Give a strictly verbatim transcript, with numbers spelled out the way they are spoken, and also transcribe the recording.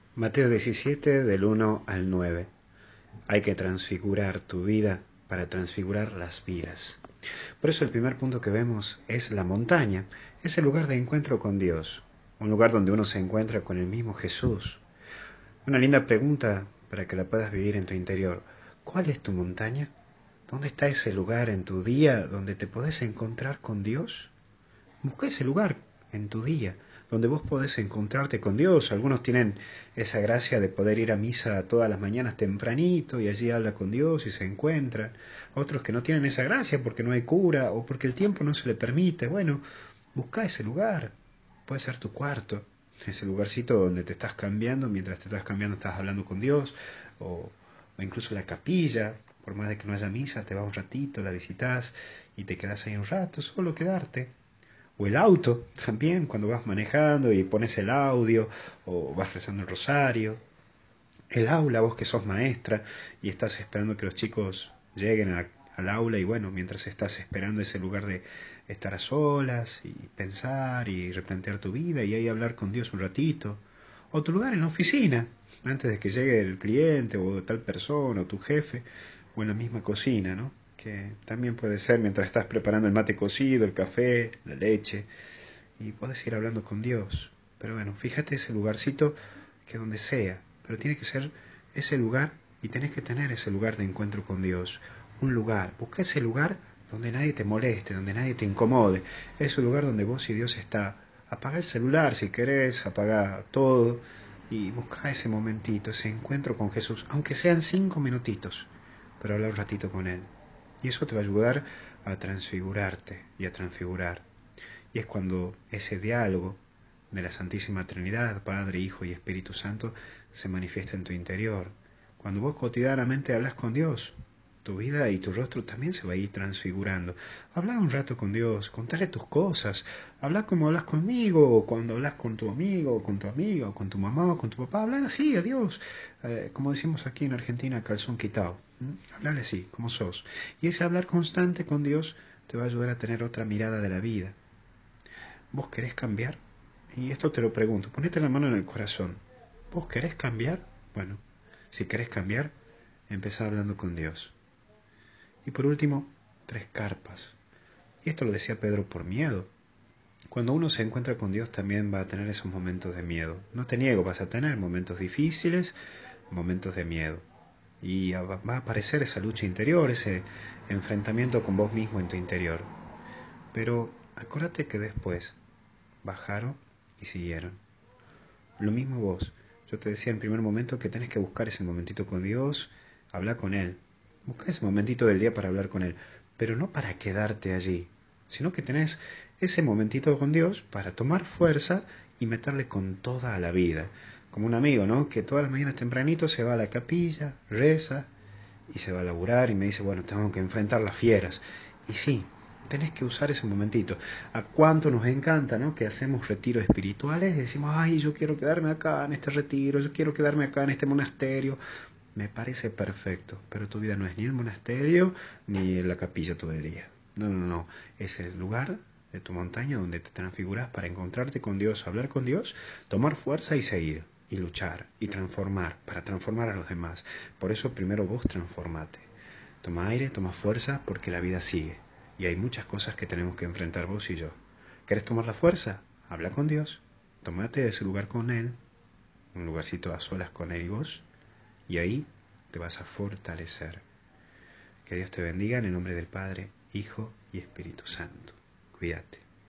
Mateo diecisiete, del uno al nueve. Hay que transfigurar tu vida para transfigurar las vidas. Por eso el primer punto que vemos es la montaña, es el lugar de encuentro con Dios, un lugar donde uno se encuentra con el mismo Jesús. Una linda pregunta para que la puedas vivir en tu interior. ¿Cuál es tu montaña? ¿Dónde está ese lugar en tu día donde te podés encontrar con Dios? Busca ese lugar en tu día donde vos podés encontrarte con Dios. Algunos tienen esa gracia de poder ir a misa todas las mañanas tempranito y allí habla con Dios y se encuentran. Otros que no tienen esa gracia porque no hay cura o porque el tiempo no se le permite. Bueno, busca ese lugar. Puede ser tu cuarto, ese lugarcito donde te estás cambiando, mientras te estás cambiando estás hablando con Dios, o, o incluso la capilla. Por más de que no haya misa, te vas un ratito, la visitas y te quedas ahí un rato, solo quedarte. O el auto también, cuando vas manejando y pones el audio o vas rezando el rosario. El aula, vos que sos maestra y estás esperando que los chicos lleguen a, al aula y bueno, mientras estás esperando ese lugar de estar a solas y pensar y replantear tu vida y ahí hablar con Dios un ratito. O tu lugar en la oficina, antes de que llegue el cliente o tal persona o tu jefe, o en la misma cocina, ¿no? Que también puede ser mientras estás preparando el mate cocido, el café, la leche, y puedes ir hablando con Dios. Pero bueno, fíjate ese lugarcito que donde sea, pero tiene que ser ese lugar y tenés que tener ese lugar de encuentro con Dios. Un lugar, busca ese lugar donde nadie te moleste, donde nadie te incomode. Es un lugar donde vos y Dios está. Apaga el celular si querés, apaga todo y busca ese momentito, ese encuentro con Jesús, aunque sean cinco minutitos, pero habla un ratito con Él. Y eso te va a ayudar a transfigurarte y a transfigurar. Y es cuando ese diálogo de la Santísima Trinidad, Padre, Hijo y Espíritu Santo, se manifiesta en tu interior. Cuando vos cotidianamente hablas con Dios, tu vida y tu rostro también se va a ir transfigurando. Habla un rato con Dios, contale tus cosas, habla como hablas conmigo, o cuando hablas con tu amigo, o con tu amiga, o con tu mamá, o con tu papá, habla así a Dios, eh, como decimos aquí en Argentina, calzón quitado. ¿Mm? Hablale así, como sos. Y ese hablar constante con Dios te va a ayudar a tener otra mirada de la vida. ¿Vos querés cambiar? Y esto te lo pregunto, ponete la mano en el corazón. ¿Vos querés cambiar? Bueno, si querés cambiar, empezá hablando con Dios. Y por último, tres carpas. Y esto lo decía Pedro por miedo. Cuando uno se encuentra con Dios también va a tener esos momentos de miedo. No te niego, vas a tener momentos difíciles, momentos de miedo. Y va a aparecer esa lucha interior, ese enfrentamiento con vos mismo en tu interior. Pero acuérdate que después bajaron y siguieron. Lo mismo vos. Yo te decía en primer momento que tenés que buscar ese momentito con Dios, hablar con Él. Busca ese momentito del día para hablar con Él, pero no para quedarte allí, sino que tenés ese momentito con Dios para tomar fuerza y meterle con toda a la vida. Como un amigo, ¿no? Que todas las mañanas tempranito se va a la capilla, reza y se va a laburar y me dice, bueno, tengo que enfrentar las fieras. Y sí, tenés que usar ese momentito. A cuánto nos encanta, ¿no? Que hacemos retiros espirituales y decimos, ay, yo quiero quedarme acá en este retiro, yo quiero quedarme acá en este monasterio. Me parece perfecto, pero tu vida no es ni el monasterio ni la capilla todo el día. No, no, no. Es el lugar de tu montaña donde te transfiguras para encontrarte con Dios, hablar con Dios, tomar fuerza y seguir, y luchar, y transformar, para transformar a los demás. Por eso primero vos transformate. Toma aire, toma fuerza, porque la vida sigue. Y hay muchas cosas que tenemos que enfrentar vos y yo. ¿Querés tomar la fuerza? Habla con Dios. Tómate ese lugar con Él, un lugarcito a solas con Él y vos, y ahí te vas a fortalecer. Que Dios te bendiga en el nombre del Padre, Hijo y Espíritu Santo. Cuídate.